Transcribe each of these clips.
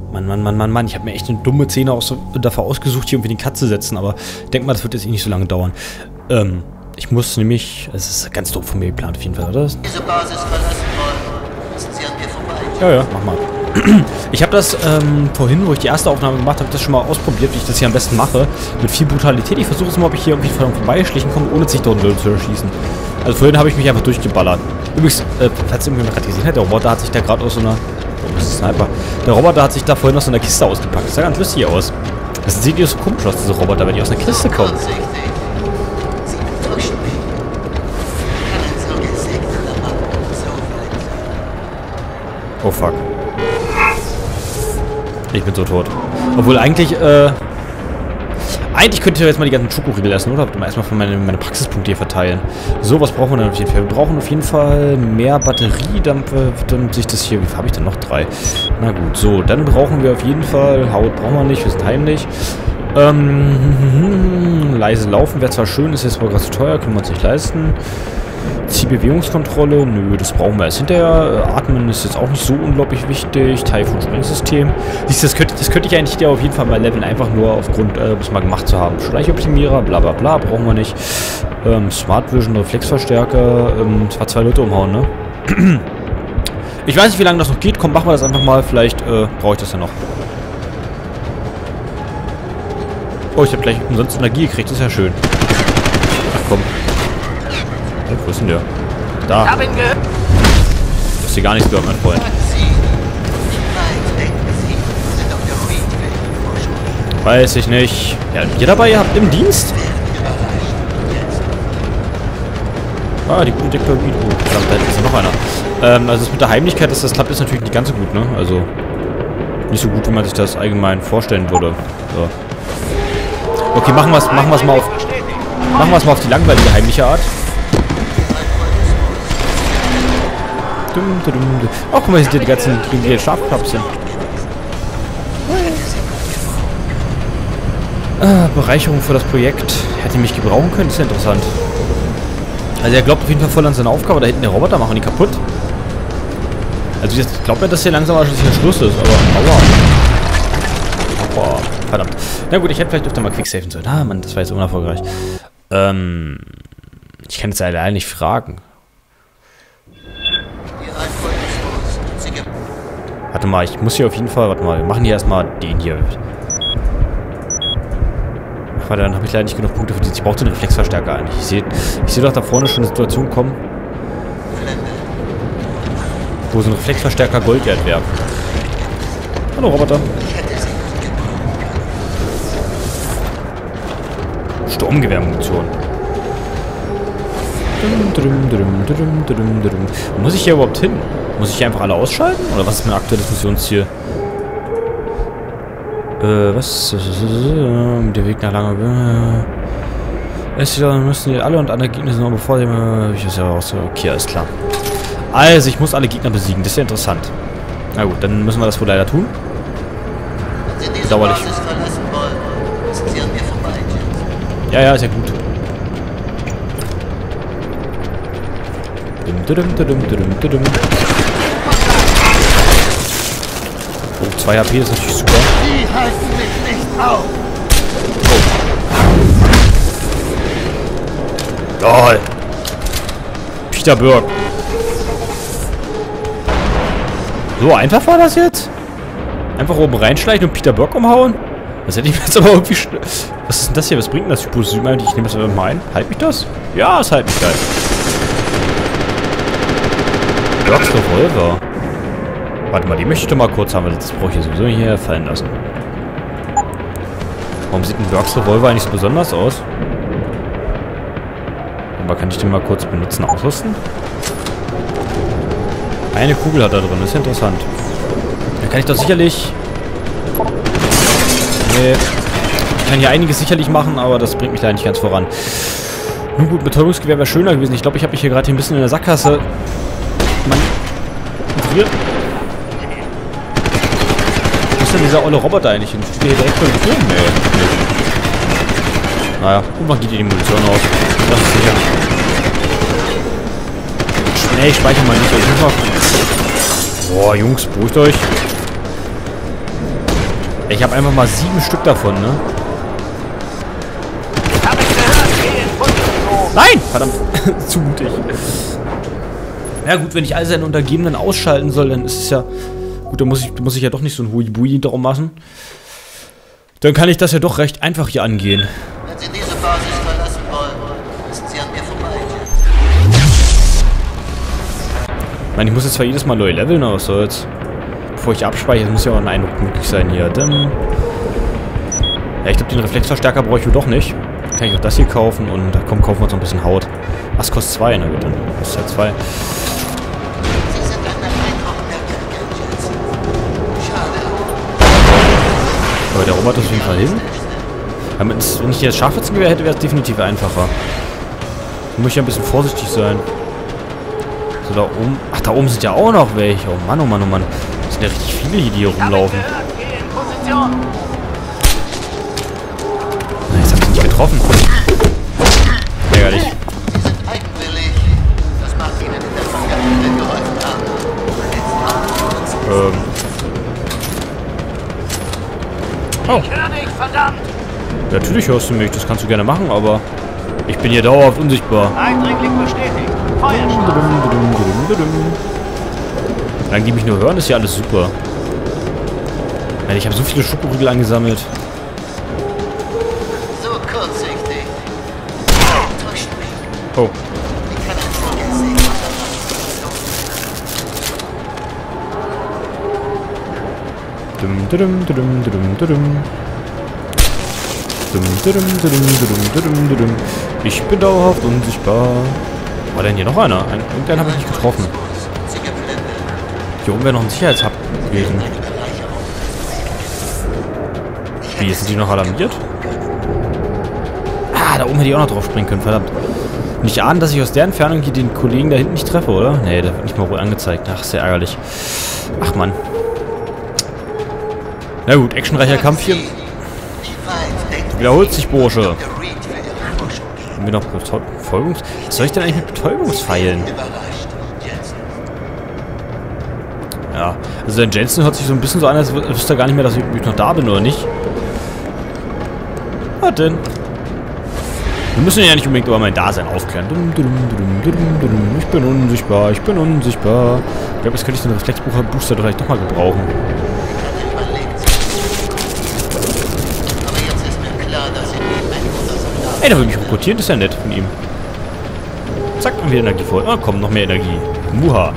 Mann. Ich habe mir echt eine dumme Szene dafür ausgesucht, hier irgendwie den Cut zu setzen. Aber ich denke mal, das wird jetzt eh nicht so lange dauern. Ich muss nämlich... Es ist ganz doof von mir geplant auf jeden Fall, oder? Diese Basis verlassen wollen. Müssen Sie an mir vorbei? Ja, mach mal. Ich habe das vorhin, wo ich die erste Aufnahme gemacht habe, das schon mal ausprobiert, wie ich das hier am besten mache. Mit viel Brutalität. Ich versuche es mal, ob ich hier irgendwie vorbeischlichen komme, ohne sich dort zu erschießen. Also vorhin habe ich mich einfach durchgeballert. Übrigens, falls irgendjemand gerade gesehen hat, der Roboter hat sich da gerade aus so einer... Oh, das ist ein Sniper. Der Roboter hat sich da vorhin aus so einer Kiste ausgepackt. Das sah ganz lustig aus. Das sieht ja so komisch aus, diese Roboter, wenn die aus einer Kiste kommen. Oh fuck. Ich bin so tot. Obwohl eigentlich, eigentlich könnte ich jetzt mal die ganzen Schokoriegel essen, oder? Aber erstmal von meine Praxispunkte hier verteilen. So, was brauchen wir denn auf jeden Fall? Wir brauchen auf jeden Fall mehr Batterie, damit sich das hier... Wie habe ich denn noch 3? Na gut, so, dann brauchen wir auf jeden Fall... Haut brauchen wir nicht, wir sind heimlich. Leise laufen wäre zwar schön, ist jetzt aber gerade zu teuer, können wir uns nicht leisten. Zielbewegungskontrolle, nö, das brauchen wir erst hinterher. Atmen ist jetzt auch nicht so unglaublich wichtig. Taifun-Sprengsystem. Das könnte ich eigentlich auf jeden Fall mal leveln, einfach nur aufgrund, das mal gemacht zu haben. Schleichoptimierer, bla bla bla, brauchen wir nicht. Smart Vision, Reflexverstärker, zwar 2 Leute umhauen, ne? Ich weiß nicht, wie lange das noch geht. Komm, machen wir das einfach mal. Vielleicht brauche ich das ja noch. Oh, ich habe gleich umsonst Energie gekriegt. Das ist ja schön. Ach komm. Hey, wo ist denn der? Da. Du hast hier gar nichts gehört, mein Freund. Weiß ich nicht. Ja, ihr dabei, ihr habt im Dienst? Ah, die gute Dickball Video. Oh, verdammt, da ist noch einer. Also das mit der Heimlichkeit, dass das klappt, ist natürlich nicht ganz so gut, ne? Also nicht so gut, wie man sich das allgemein vorstellen würde. So. Okay, machen wir es mal auf die langweilige heimliche Art. Oh, guck mal, hier sind die ganzen Schafkapseln. Bereicherung für das Projekt. Hätte mich gebrauchen können, ist ja interessant. Also er glaubt auf jeden Fall voll an seine Aufgabe. Da hinten der Roboter machen die kaputt. Also jetzt glaubt er, dass hier langsam wahrscheinlich der Schluss ist, aber aua. Verdammt. Na gut, ich hätte vielleicht öfter mal quicksafen sollen. Ah, Mann, das war jetzt unerfolgreich. Ich kann jetzt leider nicht fragen. Warte mal, ich muss hier auf jeden Fall... Warte mal, wir machen hier erstmal den hier. Ach, warte, dann habe ich leider nicht genug Punkte für dieses. Ich brauche den Reflexverstärker eigentlich. Ich sehe doch da vorne schon eine Situation kommen, wo so ein Reflexverstärker Gold wert wäre. Hallo, Roboter. Sturmgewehrmunition. Wo muss ich hier überhaupt hin? Muss ich hier einfach alle ausschalten? Oder was ist mein aktuelles Missionsziel? Was? Der Weg nach langer... müssen die alle und andere Gegner sind noch bevor die... Ich ist ja auch so... Okay, alles klar. Also, ich muss alle Gegner besiegen. Das ist ja interessant. Na gut, dann müssen wir das wohl leider tun. Bedauerlich. Ja, ist ja gut. Oh, 2 HP ist natürlich super. Die halten mich nicht auf. Oh. LOL. Peter Burke. So einfach war das jetzt? Einfach oben reinschleichen und Peter Burke umhauen? Das hätte ich mir jetzt aber irgendwie... Was ist denn das hier? Was bringt denn das Hyposym eigentlich? Ich nehme das einfach mal ein. Halt mich das? Ja, es halt mich geil. Burks Revolver. Warte mal, die möchte ich doch mal kurz haben, weil das brauche ich hier sowieso hier fallen lassen. Warum sieht ein Burks Revolver eigentlich so besonders aus? Aber kann ich den mal kurz benutzen, ausrüsten? Eine Kugel hat er drin, das ist interessant. Dann kann ich doch sicherlich... Nee. Ich kann hier einiges sicherlich machen, aber das bringt mich leider nicht ganz voran. Nun gut, Betäubungsgewehr wäre schöner gewesen. Ich glaube, ich habe mich hier gerade ein bisschen in der Sackgasse manövriert. Wo ist denn dieser olle Roboter eigentlich hin? Steht der hier direkt vor dem Turm? Nee. Naja, irgendwann geht die Munition aus. Das ist sicher. Nee, ich speichere mal nicht. Boah, Jungs, beruhigt euch. Ich habe einfach mal 7 Stück davon, ne? Nein! Verdammt. Zu mutig. Ja gut, wenn ich all seine Untergebenen ausschalten soll, dann ist es ja... Gut, dann muss ich ja doch nicht so ein Hui-Bui darum machen. Dann kann ich das ja doch recht einfach hier angehen. Wenn Sie diese Basis verlassen wollen, müssen Sie an mir vorbei. Ich meine, ich muss jetzt zwar jedes Mal neu leveln, aber was soll's. Bevor ich abspeichere, muss ja auch ein Eindruck möglich sein hier. Dann ja, ich glaube, den Reflexverstärker brauche ich wohl doch nicht. Kann ich auch das hier kaufen und da kaufen wir uns noch ein bisschen Haut. Was kostet 2? Na gut, dann kostet halt 2. Sie sind ein beeindruckender Gadget. Schade. Aber der Robot ist auf jeden Fall hin. Wenn ich hier das Scharfschützengewehr hätte, wäre es definitiv einfacher. Da muss ich ja ein bisschen vorsichtig sein. So, da oben. Ach, da oben sind ja auch noch welche. Oh Mann, oh Mann, oh Mann. Das sind ja richtig viele, die hier rumlaufen. Na, jetzt hab ich nicht getroffen. Ärgerlich. Sie sind eigenwillig. Das mag Ihnen in der Vergangenheit geholfen haben. Oh. Ja, natürlich hörst du mich. Das kannst du gerne machen, aber ich bin hier dauerhaft unsichtbar. Eindringling bestätigt. Feuerstrafe. Solange die mich nur hören, ist ja alles super. Ich habe so viele Schokoriegel angesammelt. So kurzsichtig. Täuscht mich. Oh. Ich kann ein Vogel sehen. Ich bin dauerhaft unsichtbar. War denn hier noch einer? Irgendeinen habe ich nicht getroffen. Hier oben wäre noch ein Sicherheitshub gewesen. Wie, sind die noch alarmiert? Ah, da oben hätte ich auch noch drauf springen können, verdammt. Nicht ahnen, dass ich aus der Entfernung hier den Kollegen da hinten nicht treffe, oder? Nee, der wird nicht mal wohl angezeigt. Ach, sehr ärgerlich. Ach, Mann. Na gut, actionreicher Kampf hier. Wiederholt sich, Bursche. Haben wir noch Betäubungs... Was soll ich denn eigentlich mit Betäubungspfeilen? Ja, also der Jensen hört sich so ein bisschen so an, als wüsste er gar nicht mehr, dass ich noch da bin, oder nicht? Was denn? Wir müssen ja nicht unbedingt über mein Dasein aufklären. Ich bin unsichtbar, ich bin unsichtbar. Ich glaube, jetzt könnte ich den Reflexbooster vielleicht doch mal gebrauchen. Ey, da würde mich rekrutieren, das ist ja nett von ihm. Zack, dann wieder Energie voll. Ah, komm, noch mehr Energie. Muha.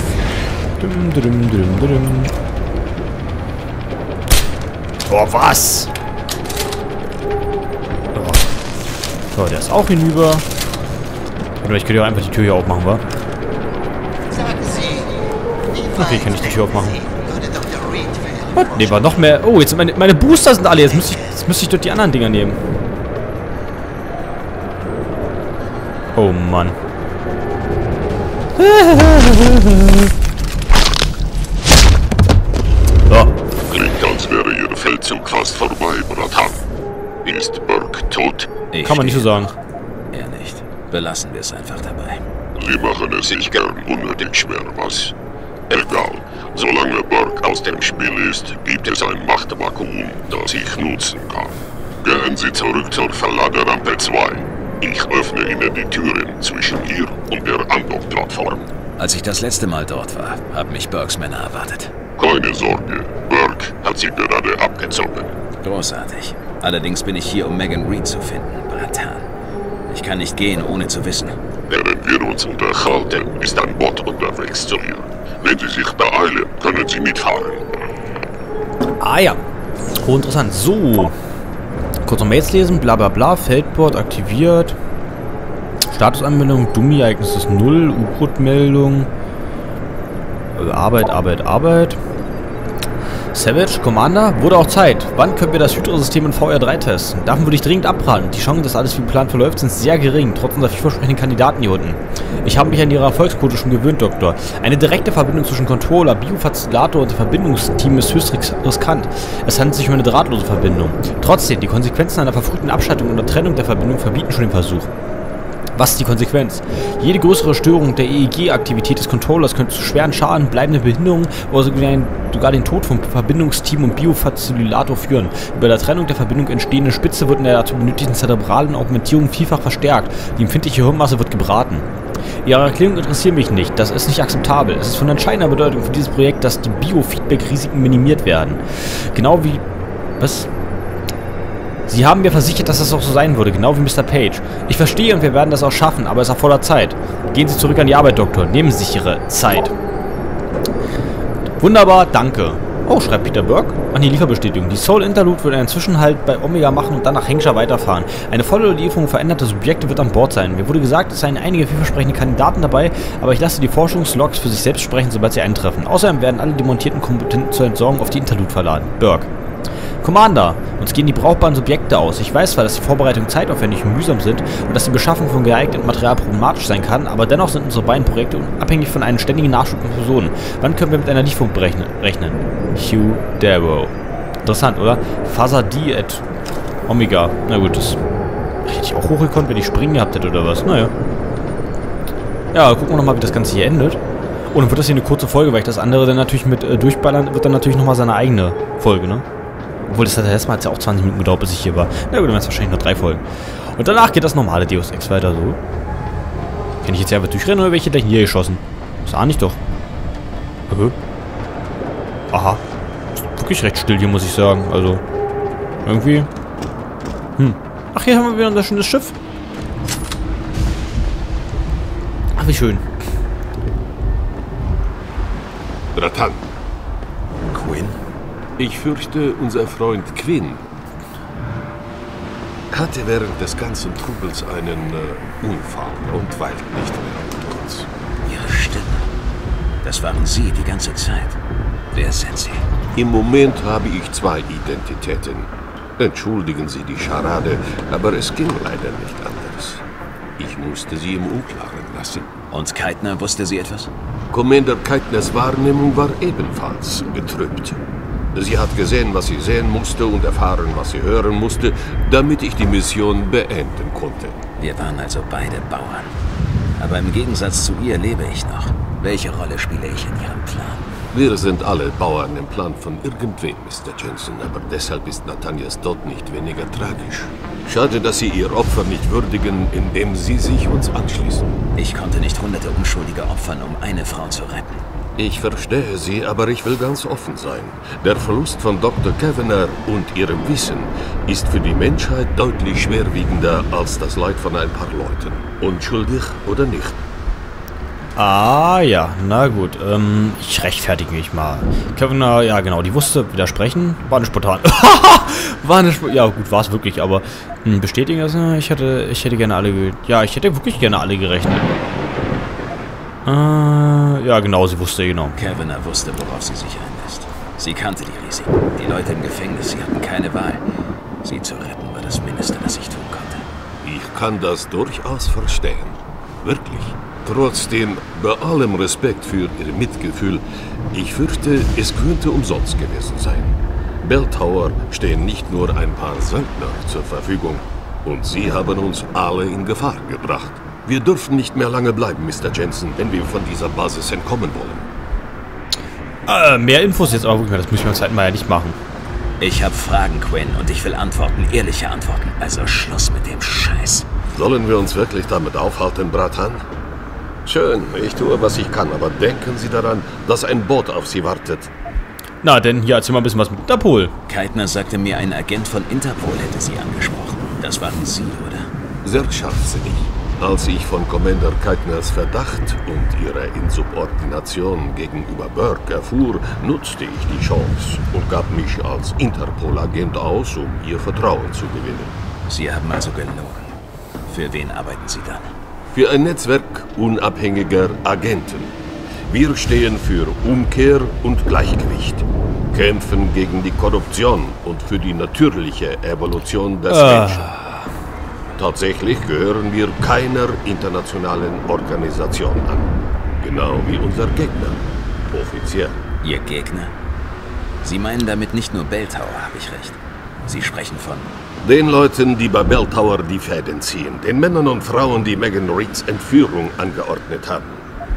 Boah, was? Oh. So, der ist auch hinüber. Oder ich könnte ja einfach die Tür hier aufmachen, wa? Okay, kann ich die Tür aufmachen. Was? Ne, war noch mehr. Oh, jetzt sind meine Booster sind alle. Jetzt müsste ich dort die anderen Dinger nehmen. Oh Mann. So. Klingt, als wäre Ihr Feldzug fast vorbei, Bratan. Ist Burke tot? Kann man nicht so sagen. Er nicht. Belassen wir es einfach dabei. Sie machen es sich gern unnötig schwer, was? Egal. Solange Burke aus dem Spiel ist, gibt es ein Machtvakuum, das ich nutzen kann. Gehen Sie zurück zur Verladerampe 2. Ich öffne Ihnen die Türen zwischen ihr und der Andock-Plattform. Als ich das letzte Mal dort war, haben mich Burkes Männer erwartet. Keine Sorge, Burke hat sie gerade abgezogen. Großartig. Allerdings bin ich hier, um Megan Reed zu finden, Bratan. Ich kann nicht gehen, ohne zu wissen. Während wir uns unterhalten, ist ein Bot unterwegs zu ihr. Wenn Sie sich beeilen, können Sie mitfahren. Ah ja. Oh, interessant. So. Kurz noch Mails lesen, bla bla bla, Feldport aktiviert. Statusanmeldung, Dummy-Ereignis ist 0, U-Boot-Meldung. Arbeit. Savage, Commander, wurde auch Zeit. Wann können wir das Hydro-System in VR3 testen? Davon würde ich dringend abraten. Die Chancen, dass alles wie geplant verläuft, sind sehr gering, trotz unserer vielversprechenden Kandidaten hier unten. Ich habe mich an Ihre Erfolgsquote schon gewöhnt, Doktor. Eine direkte Verbindung zwischen Controller, Biofazilator und dem Verbindungsteam ist höchst riskant. Es handelt sich um eine drahtlose Verbindung. Trotzdem, die Konsequenzen einer verfrühten Abschaltung oder Trennung der Verbindung verbieten schon den Versuch. Was ist die Konsequenz? Jede größere Störung der EEG-Aktivität des Controllers könnte zu schweren Schaden, bleibenden Behinderungen oder sogar den Tod vom Verbindungsteam und Biofazililator führen. Über der Trennung der Verbindung entstehende Spitze wird in der dazu benötigten zerebralen Augmentierung vielfach verstärkt. Die empfindliche Hirnmasse wird gebraten. Ihre Erklärung interessiert mich nicht. Das ist nicht akzeptabel. Es ist von entscheidender Bedeutung für dieses Projekt, dass die Biofeedback-Risiken minimiert werden. Genau wie... Was? Sie haben mir versichert, dass das auch so sein würde, genau wie Mr. Page. Ich verstehe und wir werden das auch schaffen, aber es erfordert Zeit. Gehen Sie zurück an die Arbeit, Doktor. Nehmen Sie sich Ihre Zeit. Wunderbar, danke. Oh, schreibt Peter Burke. Ach nee, Lieferbestätigung. Die Soul Interlude wird einen Zwischenhalt bei Omega machen und dann nach Hengscher weiterfahren. Eine volle Lieferung veränderter Subjekte wird an Bord sein. Mir wurde gesagt, es seien einige vielversprechende Kandidaten dabei, aber ich lasse die Forschungslogs für sich selbst sprechen, sobald sie eintreffen. Außerdem werden alle demontierten Komponenten zur Entsorgung auf die Interlude verladen. Burke. Commander, uns gehen die brauchbaren Subjekte aus. Ich weiß zwar, dass die Vorbereitungen zeitaufwendig und mühsam sind und dass die Beschaffung von geeignetem Material problematisch sein kann, aber dennoch sind unsere beiden Projekte abhängig von einem ständigen Nachschub von Personen. Wann können wir mit einer Lieferung rechnen? Hugh Darrow. Interessant, oder? Fasadi at Omega. Na gut, das hätte ich auch hochgekonnt, wenn ich springen gehabt hätte oder was. Naja. Ja, gucken wir nochmal, wie das Ganze hier endet. Und dann wird das hier eine kurze Folge, weil ich das andere dann natürlich mit durchballern, wird dann natürlich nochmal seine eigene Folge, ne? Obwohl, das hat ja erstmal ja auch 20 Minuten gedauert, bis ich hier war. Na gut, dann wären es wahrscheinlich nur 3 Folgen. Und danach geht das normale Deus Ex weiter so. Kann ich jetzt hier einfach durchrennen oder welche gleich hier geschossen? Das ahne ich doch. Aha. Ist wirklich recht still hier, muss ich sagen. Also, irgendwie. Ach, hier haben wir wieder unser schönes Schiff. Ach, wie schön. Bratan. Quinn? Ich fürchte, unser Freund Quinn hatte während des ganzen Trubels einen Unfall und weilt nicht mehr unter uns. Ihre Stimme. Das waren Sie die ganze Zeit. Wer sind Sie? Im Moment habe ich 2 Identitäten. Entschuldigen Sie die Scharade, aber es ging leider nicht anders. Ich musste Sie im Unklaren lassen. Und Keitner, wusste sie etwas? Commander Keitners Wahrnehmung war ebenfalls getrübt. Sie hat gesehen, was sie sehen musste und erfahren, was sie hören musste, damit ich die Mission beenden konnte. Wir waren also beide Bauern. Aber im Gegensatz zu ihr lebe ich noch. Welche Rolle spiele ich in Ihrem Plan? Wir sind alle Bauern im Plan von irgendwem, Mr. Jensen, aber deshalb ist Nathanias Tod nicht weniger tragisch. Schade, dass Sie Ihr Opfer nicht würdigen, indem Sie sich uns anschließen. Ich konnte nicht hunderte Unschuldige opfern, um eine Frau zu retten. Ich verstehe Sie, aber ich will ganz offen sein. Der Verlust von Dr. Kavanagh und ihrem Wissen ist für die Menschheit deutlich schwerwiegender als das Leid von ein paar Leuten. Unschuldig oder nicht? Ah, ja, na gut. Ich rechtfertige mich mal. Kavanagh, ja genau, die wusste widersprechen. War eine spontan. Ja gut, war es wirklich, aber bestätigen das? Ich hätte gerne alle ich hätte wirklich gerne alle gerechnet. Ja genau, sie wusste genau. Kavanagh wusste, worauf sie sich einlässt. Sie kannte die Risiken. Die Leute im Gefängnis, sie hatten keine Wahl. Sie zu retten war das Mindeste, was ich tun konnte. Ich kann das durchaus verstehen. Wirklich. Trotzdem, bei allem Respekt für Ihr Mitgefühl, ich fürchte, es könnte umsonst gewesen sein. Belltower stehen nicht nur ein paar Söldner zur Verfügung. Und Sie haben uns alle in Gefahr gebracht. Wir dürfen nicht mehr lange bleiben, Mr. Jensen, wenn wir von dieser Basis entkommen wollen. Mehr Infos jetzt aber wirklich, das muss ich beim zweiten Mal ja nicht machen. Ich habe Fragen, Quinn, und ich will Antworten, ehrliche Antworten. Also Schluss mit dem Scheiß. Sollen wir uns wirklich damit aufhalten, Bratan? Schön, ich tue, was ich kann, aber denken Sie daran, dass ein Boot auf Sie wartet. Na, denn hier erzähl mal ein bisschen was mit Interpol. Keitner sagte mir, ein Agent von Interpol hätte Sie angesprochen. Das waren Sie, oder? Sehr scharfsinnig. Als ich von Commander Keitners Verdacht und ihrer Insubordination gegenüber Burke erfuhr, nutzte ich die Chance und gab mich als Interpol-Agent aus, um ihr Vertrauen zu gewinnen. Sie haben also gelogen. Für wen arbeiten Sie dann? Für ein Netzwerk unabhängiger Agenten. Wir stehen für Umkehr und Gleichgewicht, kämpfen gegen die Korruption und für die natürliche Evolution des Menschen. Tatsächlich gehören wir keiner internationalen Organisation an. Genau wie unser Gegner. Offiziell. Ihr Gegner? Sie meinen damit nicht nur Belltower, habe ich recht? Sie sprechen von... Den Leuten, die bei Bell Tower die Fäden ziehen. Den Männern und Frauen, die Megan Reeds Entführung angeordnet haben.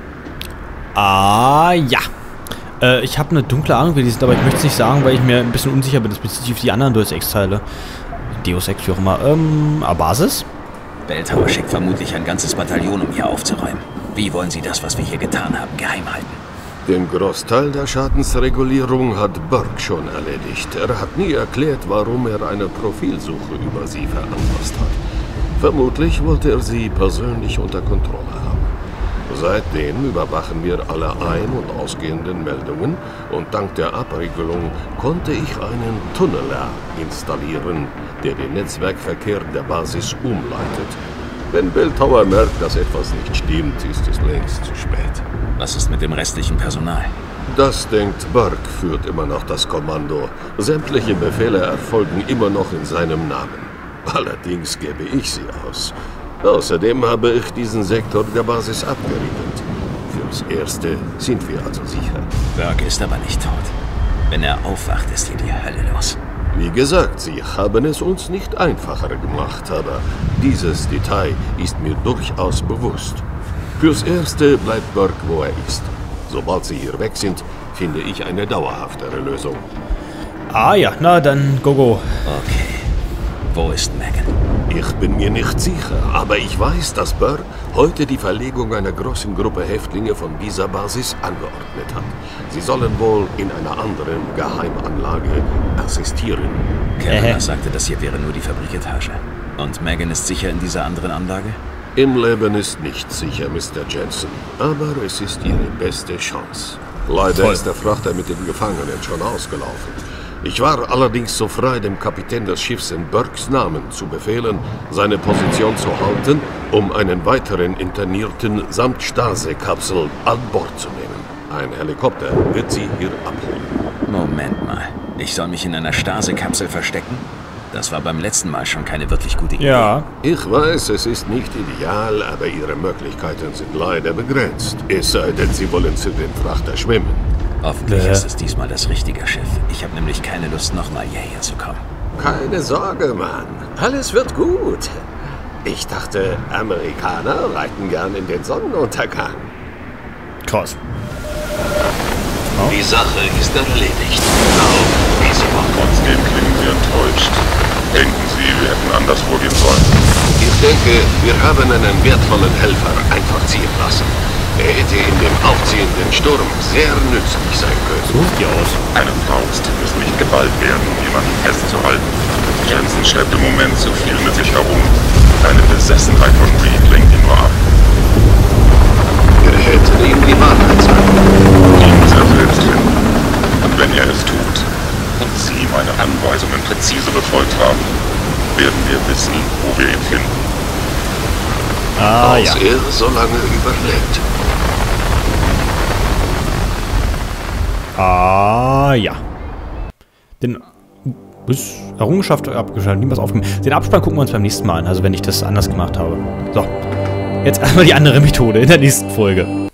Ah, ja. Ich habe eine dunkle Ahnung, wie die sind, aber ich möchte es nicht sagen, weil ich mir ein bisschen unsicher bin. Das bezieht sich auf die anderen Deus Ex-Teile. Deus Ex, wie auch immer. Basis? Bell Tower schickt vermutlich ein ganzes Bataillon, um hier aufzuräumen. Wie wollen Sie das, was wir hier getan haben, geheim halten? Den Großteil der Schadensregulierung hat Burke schon erledigt. Er hat nie erklärt, warum er eine Profilsuche über sie veranlasst hat. Vermutlich wollte er sie persönlich unter Kontrolle haben. Seitdem überwachen wir alle ein- und ausgehenden Meldungen und dank der Abregelung konnte ich einen Tunneler installieren, der den Netzwerkverkehr der Basis umleitet. Wenn Bell Tower merkt, dass etwas nicht stimmt, ist es längst zu spät. Was ist mit dem restlichen Personal? Das denkt Burke, führt immer noch das Kommando. Sämtliche Befehle erfolgen immer noch in seinem Namen. Allerdings gebe ich sie aus. Außerdem habe ich diesen Sektor der Basis abgeriegelt. Fürs Erste sind wir also sicher. Burke ist aber nicht tot. Wenn er aufwacht, ist hier die Hölle los. Wie gesagt, sie haben es uns nicht einfacher gemacht, aber dieses Detail ist mir durchaus bewusst. Fürs Erste bleibt Burke, wo er ist. Sobald sie hier weg sind, finde ich eine dauerhaftere Lösung. Ah ja, na dann go. Okay. Wo ist Megan? Ich bin mir nicht sicher, aber ich weiß, dass Burke heute die Verlegung einer großen Gruppe Häftlinge von dieser Basis angeordnet hat. Sie sollen wohl in einer anderen Geheimanlage assistieren. Kevin sagte, das hier wäre nur die Fabriketage. Und Megan ist sicher in dieser anderen Anlage? Im Leben ist nichts sicher, Mr. Jensen, aber es ist Ihre beste Chance. Leider ist der Frachter mit den Gefangenen schon ausgelaufen. Ich war allerdings so frei, dem Kapitän des Schiffs in Burkes Namen zu befehlen, seine Position zu halten, um einen weiteren Internierten samt Stase-Kapsel an Bord zu nehmen. Ein Helikopter wird sie hier abholen. Moment mal. Ich soll mich in einer Stase-Kapsel verstecken? Das war beim letzten Mal schon keine wirklich gute Idee. Ja. Ich weiß, es ist nicht ideal, aber Ihre Möglichkeiten sind leider begrenzt. Es sei denn, Sie wollen zu dem Frachter schwimmen. Hoffentlich ist es diesmal das richtige Schiff. Ich habe nämlich keine Lust, nochmal hierher zu kommen. Keine Sorge, Mann. Alles wird gut. Ich dachte, Amerikaner reiten gern in den Sonnenuntergang. Krass. Die Sache ist erledigt. Trotzdem klingen Sie enttäuscht. Denken Sie, wir hätten anders vorgehen sollen? Ich denke, wir haben einen wertvollen Helfer einfach ziehen lassen. Er hätte in dem aufziehenden Sturm sehr nützlich sein können. So sieht die aus. Eine Faust muss nicht Gewalt werden, um jemanden festzuhalten. Jensen schleppt im Moment zu viel mit sich herum. Eine Besessenheit von Reed lenkt ihn nur ab. Wir hätten ihm die Wahrheit sagen. Ihn muss er selbst finden. Und wenn er es tut und Sie meine Anweisungen präzise befolgt haben, werden wir wissen, wo wir ihn finden. Ah ja. Falls er so lange überlebt. Ah ja. Den Errungenschaft abgeschaltet, niemals aufgegeben. Den Abspann gucken wir uns beim nächsten Mal an, also wenn ich das anders gemacht habe. So. Jetzt einmal die andere Methode in der nächsten Folge.